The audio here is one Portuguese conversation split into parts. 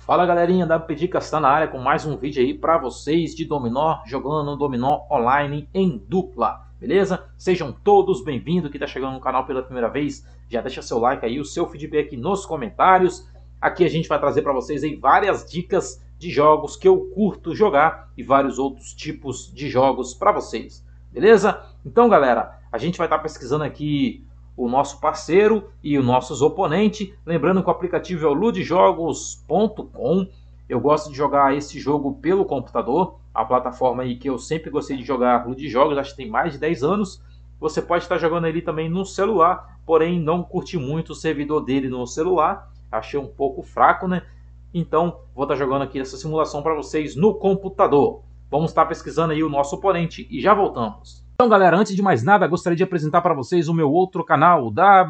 Fala galerinha da Pedicas, tá na área com mais um vídeo aí pra vocês de dominó, jogando dominó online em dupla, beleza? Sejam todos bem-vindos, que tá chegando no canal pela primeira vez, já deixa seu like aí, o seu feedback nos comentários. Aqui a gente vai trazer pra vocês aí várias dicas de jogos que eu curto jogar e vários outros tipos de jogos pra vocês, beleza? Então galera, a gente vai estar pesquisando aqui o nosso parceiro e os nossos oponentes. Lembrando que o aplicativo é o ludjogos.com. Eu gosto de jogar esse jogo pelo computador, a plataforma aí que eu sempre gostei de jogar Ludjogos, acho que tem mais de 10 anos. Você pode estar jogando ele também no celular, porém não curti muito o servidor dele no celular, achei um pouco fraco, né? Então vou estar jogando aqui essa simulação para vocês no computador. Vamos estar pesquisando aí o nosso oponente e já voltamos. Então galera, antes de mais nada, gostaria de apresentar para vocês o meu outro canal, o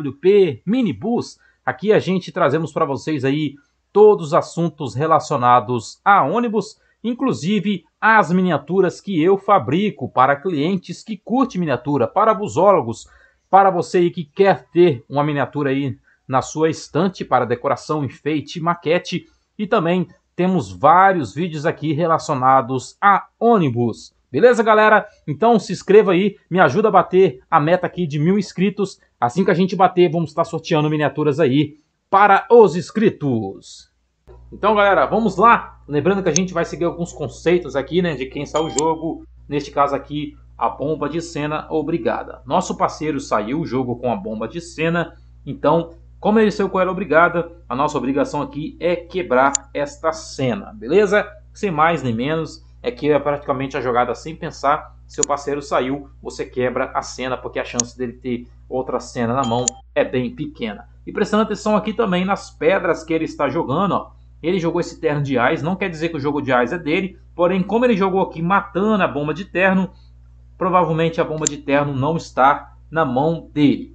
WP Minibus. Aqui a gente trazemos para vocês aí todos os assuntos relacionados a ônibus, inclusive as miniaturas que eu fabrico para clientes que curtem miniatura, para busólogos, para você aí que quer ter uma miniatura aí na sua estante para decoração, enfeite, maquete, e também temos vários vídeos aqui relacionados a ônibus. Beleza, galera? Então se inscreva aí, me ajuda a bater a meta aqui de 1000 inscritos. Assim que a gente bater, vamos estar sorteando miniaturas aí para os inscritos. Então, galera, vamos lá. Lembrando que a gente vai seguir alguns conceitos aqui, né, de quem sai o jogo. Neste caso aqui, a bomba de cena obrigada. Nosso parceiro saiu o jogo com a bomba de cena, então, como ele saiu com ela obrigada, a nossa obrigação aqui é quebrar esta cena, beleza? Sem mais nem menos. É que é praticamente a jogada sem pensar. Seu parceiro saiu, você quebra a cena, porque a chance dele ter outra cena na mão é bem pequena. E prestando atenção aqui também nas pedras que ele está jogando, ó. Ele jogou esse terno de Ais, não quer dizer que o jogo de Ais é dele, porém como ele jogou aqui matando a bomba de terno, provavelmente a bomba de terno não está na mão dele.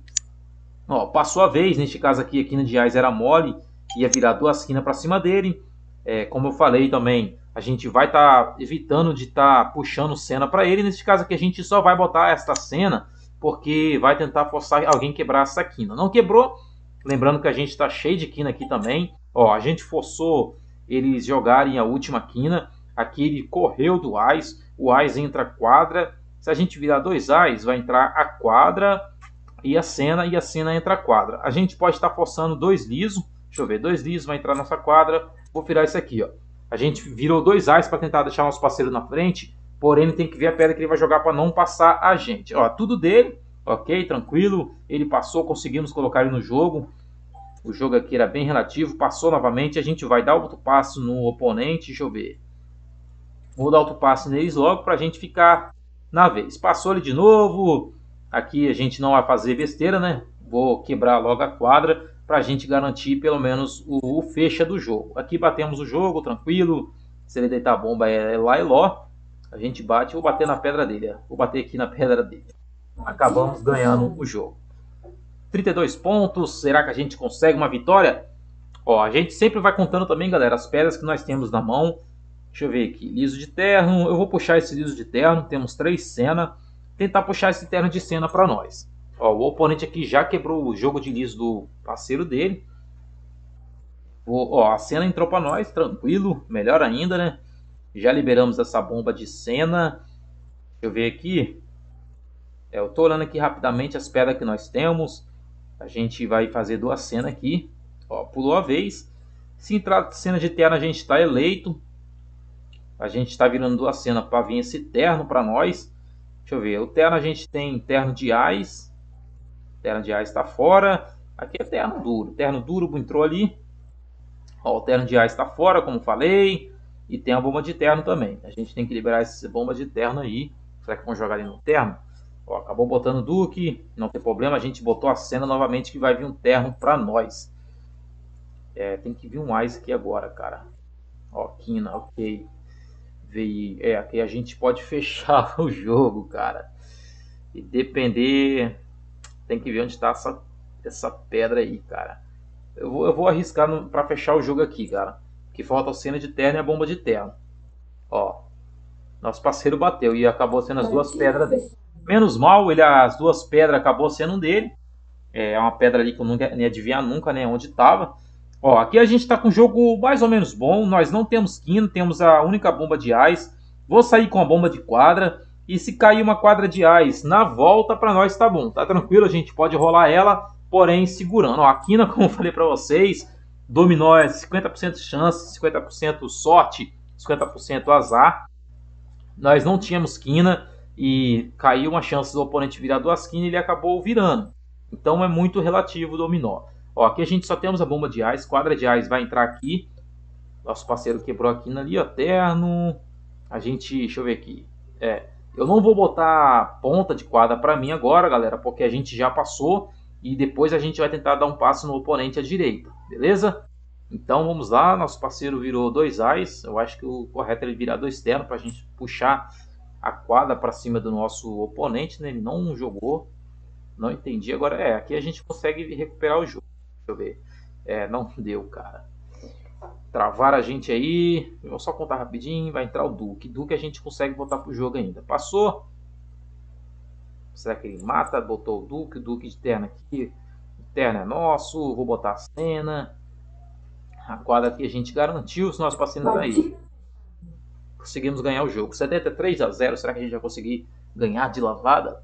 Ó, passou a vez, neste caso aqui, a quina de Ais era mole, ia virar duas quinas para cima dele. Como eu falei também, a gente vai estar evitando de estar puxando cena para ele. Nesse caso aqui a gente só vai botar esta cena porque vai tentar forçar alguém quebrar essa quina. Não quebrou, lembrando que a gente está cheio de quina aqui também. Ó, a gente forçou eles jogarem a última quina. Aqui ele correu do Ais, o Ais entra a quadra. Se a gente virar dois Ais, vai entrar a quadra e a cena entra a quadra. A gente pode estar forçando dois lisos. Deixa eu ver, dois lisos vai entrar na nossa quadra. Vou virar isso aqui, ó. A gente virou dois Ais para tentar deixar nosso parceiro na frente, porém ele tem que ver a pedra que ele vai jogar para não passar a gente. Ó, tudo dele, ok, tranquilo. Ele passou, conseguimos colocar ele no jogo. O jogo aqui era bem relativo, passou novamente. A gente vai dar outro passo no oponente, deixa eu ver. Vou dar outro passo neles logo para a gente ficar na vez. Passou ele de novo. Aqui a gente não vai fazer besteira, né? Vou quebrar logo a quadra para a gente garantir pelo menos o fecha do jogo. Aqui batemos o jogo, tranquilo. Se ele deitar a bomba é lá e ló. A gente bate, vou bater na pedra dele. Vou bater aqui na pedra dele. Acabamos ganhando o jogo. 32 pontos, será que a gente consegue uma vitória? Ó, a gente sempre vai contando também, galera, as pedras que nós temos na mão. Deixa eu ver aqui, liso de terno. Eu vou puxar esse liso de terno, temos 3 cenas. Tentar puxar esse terno de cena para nós. Ó, o oponente aqui já quebrou o jogo de liso do parceiro dele. Ó, a cena entrou para nós, tranquilo, melhor ainda, né? Já liberamos essa bomba de cena. Deixa eu ver aqui. Eu tô olhando aqui rapidamente as pedras que nós temos. A gente vai fazer duas cenas aqui. Ó, pulou a vez. Se entrar cena de terno, a gente está eleito. A gente está virando duas cenas para vir esse terno para nós. Deixa eu ver. O terno a gente tem terno de Ais. Terno de Ais está fora. Aqui é terno duro. Terno duro entrou ali. Ó, o terno de Ais está fora, como falei. E tem a bomba de terno também. A gente tem que liberar essa bomba de terno aí. Será que vão jogar ali no terno? Ó, acabou botando o Duque. Não tem problema. A gente botou a cena novamente que vai vir um terno para nós. Tem que vir um Ais aqui agora, cara. Ó, quina, ok. Veio. Aqui a gente pode fechar o jogo, cara. E depender... Tem que ver onde está essa pedra aí, cara. Eu vou arriscar para fechar o jogo aqui, cara. Que falta a cena de terno e a bomba de terno. Ó. Nosso parceiro bateu e acabou sendo as duas pedras dele. Menos mal, as duas pedras acabou sendo um dele. É uma pedra ali que eu não ia adivinhar nunca, né, onde estava. Ó, aqui a gente está com um jogo mais ou menos bom. Nós não temos quina, temos a única bomba de ás. Vou sair com a bomba de quadra. E se cair uma quadra de ás na volta, para nós tá bom. Tá tranquilo, a gente pode rolar ela, porém segurando. Ó, a quina, como eu falei para vocês, dominó é 50% chance, 50% sorte, 50% azar. Nós não tínhamos quina e caiu uma chance do oponente virar duas quinas e ele acabou virando. Então é muito relativo o dominó. Ó, aqui a gente só temos a bomba de ás, quadra de ás vai entrar aqui. Nosso parceiro quebrou a quina ali, ó, terno. A gente, deixa eu ver aqui. Eu não vou botar ponta de quadra para mim agora, galera, porque a gente já passou e depois a gente vai tentar dar um passo no oponente à direita, beleza? Então vamos lá, nosso parceiro virou dois ás. Eu acho que o correto é ele virar dois ternos para a gente puxar a quadra para cima do nosso oponente, né? Ele não jogou, não entendi. Agora aqui a gente consegue recuperar o jogo. Deixa eu ver. Não deu, cara. Travaram a gente aí. Eu vou só contar rapidinho. Vai entrar o Duque. Duque a gente consegue botar pro jogo ainda. Passou. Será que ele mata? Botou o Duque. O Duque de terno aqui. O terno é nosso. Vou botar a cena. A quadra aqui a gente garantiu. Se nosso parceiro tá aí. Conseguimos ganhar o jogo. 73-0. Será que a gente vai conseguir ganhar de lavada?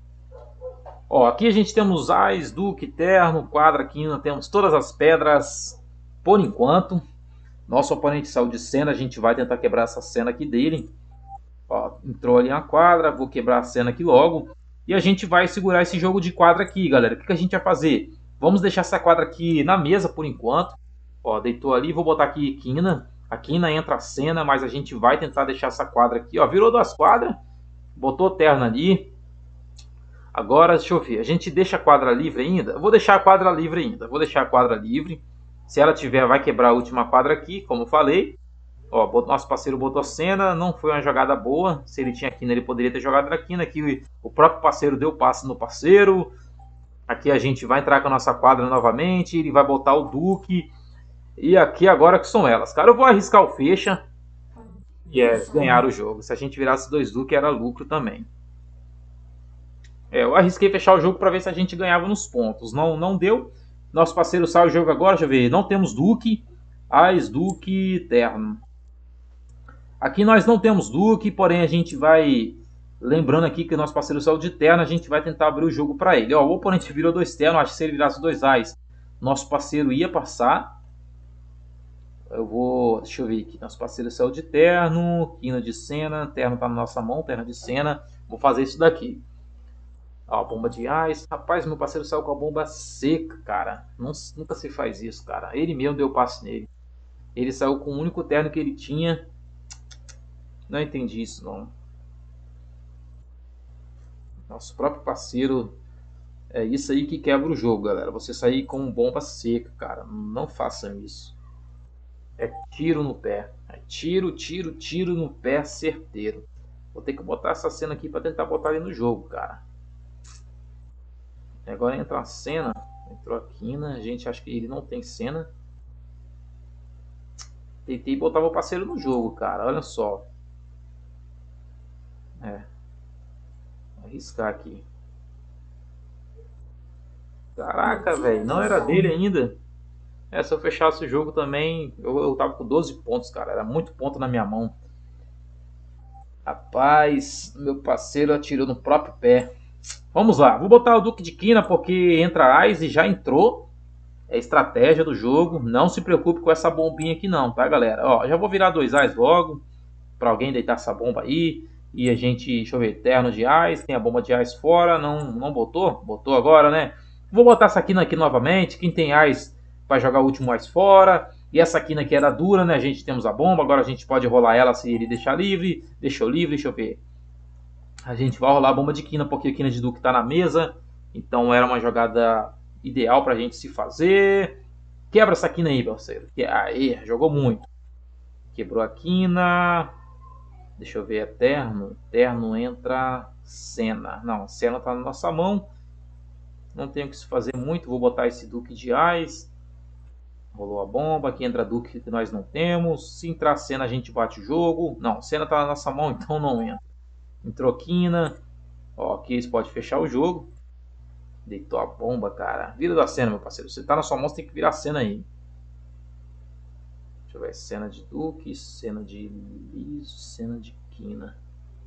Ó, aqui a gente temos ás, duque, terno, quadra, quina, temos todas as pedras por enquanto. Nosso oponente saiu de cena, a gente vai tentar quebrar essa cena aqui dele. Ó, entrou ali na quadra, vou quebrar a cena aqui logo. E a gente vai segurar esse jogo de quadra aqui, galera. O que a gente vai fazer? Vamos deixar essa quadra aqui na mesa por enquanto. Ó, deitou ali, vou botar aqui quina. A quina entra a cena, mas a gente vai tentar deixar essa quadra aqui. Ó, virou duas quadras, botou terno ali. Agora, deixa eu ver, a gente deixa a quadra livre ainda? Eu vou deixar a quadra livre ainda, vou deixar a quadra livre. Se ela tiver, vai quebrar a última quadra aqui, como eu falei. Ó, nosso parceiro botou a cena, não foi uma jogada boa. Se ele tinha quina, ele poderia ter jogado na quina. Aqui o próprio parceiro deu passe no parceiro. Aqui a gente vai entrar com a nossa quadra novamente, ele vai botar o Duque. E aqui agora que são elas. Cara, eu vou arriscar o fecha e ganhar o jogo. Se a gente virasse dois Duque, era lucro também. Eu arrisquei fechar o jogo para ver se a gente ganhava nos pontos. Não deu. Nosso parceiro sai o jogo agora. Deixa eu ver. Não temos Duque. Ás, Duque, terno. Aqui nós não temos Duque, porém a gente vai... Lembrando aqui que o nosso parceiro saiu de terno, a gente vai tentar abrir o jogo para ele. Ó, o oponente virou dois ternos. Acho que se ele virasse dois ás, nosso parceiro ia passar. Eu vou... Deixa eu ver aqui. Nosso parceiro saiu de terno. Quina de cena. Terno tá na nossa mão. Terno de cena. Vou fazer isso daqui. Ó, bomba de ás. Rapaz, meu parceiro saiu com a bomba seca, cara. Nunca se faz isso, cara. Ele mesmo deu passe nele. Ele saiu com o único terno que ele tinha. Não entendi isso, não. Nosso próprio parceiro. É isso aí que quebra o jogo, galera. Você sair com bomba seca, cara. Não façam isso. É tiro no pé. É tiro, tiro, tiro no pé certeiro. Vou ter que botar essa cena aqui para tentar botar ele no jogo, cara. Agora entra a cena. Entrou a quina. A gente acha que ele não tem cena. Tentei botar meu parceiro no jogo, cara. Olha só. Vou arriscar aqui. Caraca, velho. Não era dele ainda. Se eu fechasse o jogo também, eu tava com 12 pontos, cara. Era muito ponto na minha mão. Rapaz, meu parceiro atirou no próprio pé. Vamos lá, vou botar o Duque de Quina porque entra ás e já entrou. É estratégia do jogo. Não se preocupe com essa bombinha aqui não, tá, galera? Ó, já vou virar dois ás logo para alguém deitar essa bomba aí. E a gente, deixa eu ver, terno de ás, tem a bomba de ás fora, não botou? Botou agora, né? Vou botar essa quina aqui novamente. Quem tem ás vai jogar o último ás fora. E essa quina aqui era dura, né? A gente temos a bomba, agora a gente pode rolar ela se ele deixar livre. Deixou livre, deixa eu ver. A gente vai rolar a bomba de quina porque a quina de Duque está na mesa. Então era uma jogada ideal para a gente se fazer. Quebra essa quina aí, parceiro. Aí, jogou muito. Quebrou a quina. Deixa eu ver, é terno. Terno entra cena. Não, cena está na nossa mão. Não tenho o que se fazer muito. Vou botar esse Duque de ás. Rolou a bomba. Aqui entra Duque que nós não temos. Se entrar cena, a gente bate o jogo. Não, cena está na nossa mão, então não entra. Entrou quina. Ó, aqui eles podem fechar o jogo. Deitou a bomba, cara. Vira da cena, meu parceiro. Você tá na sua mão, você tem que virar a cena aí. Deixa eu ver, cena de Duque, cena de Liso, cena de Quina.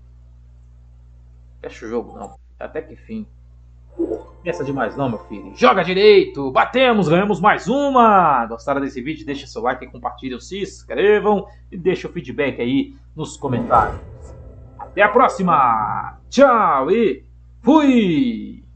Fecha o jogo não, até que fim. Pensa demais não, meu filho. Joga direito, batemos, ganhamos mais uma. Gostaram desse vídeo? Deixa seu like, compartilhem, se inscrevam e deixa o feedback aí nos comentários. Até a próxima. Tchau e fui.